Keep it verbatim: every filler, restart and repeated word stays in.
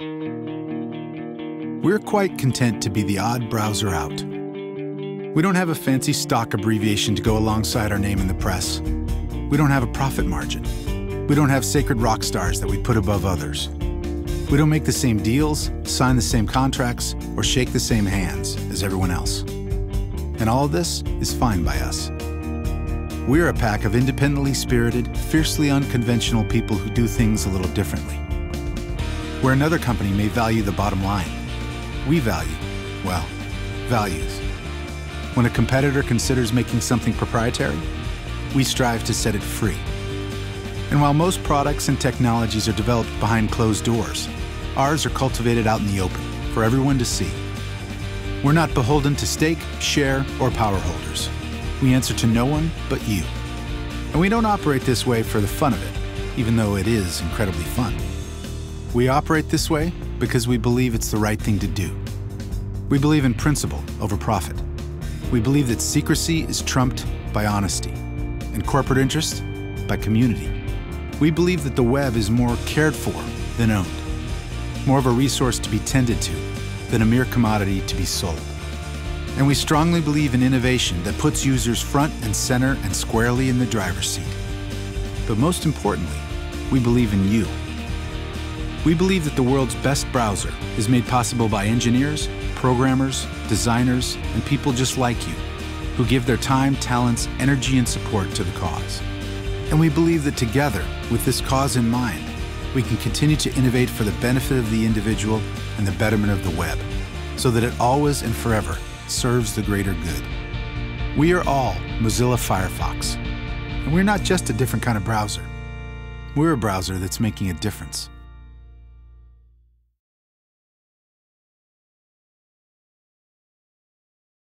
We're quite content to be the odd browser out. We don't have a fancy stock abbreviation to go alongside our name in the press. We don't have a profit margin. We don't have sacred rock stars that we put above others. We don't make the same deals, sign the same contracts, or shake the same hands as everyone else. And all of this is fine by us. We're a pack of independently spirited, fiercely unconventional people who do things a little differently. Where another company may value the bottom line, we value, well, values. When a competitor considers making something proprietary, we strive to set it free. And while most products and technologies are developed behind closed doors, ours are cultivated out in the open for everyone to see. We're not beholden to stake, share, or power holders. We answer to no one but you. And we don't operate this way for the fun of it, even though it is incredibly fun. We operate this way because we believe it's the right thing to do. We believe in principle over profit. We believe that secrecy is trumped by honesty, and corporate interest by community. We believe that the web is more cared for than owned, more of a resource to be tended to than a mere commodity to be sold. And we strongly believe in innovation that puts users front and center and squarely in the driver's seat. But most importantly, we believe in you. We believe that the world's best browser is made possible by engineers, programmers, designers, and people just like you, who give their time, talents, energy, and support to the cause. And we believe that together, with this cause in mind, we can continue to innovate for the benefit of the individual and the betterment of the web, so that it always and forever serves the greater good. We are all Mozilla Firefox, and we're not just a different kind of browser. We're a browser that's making a difference.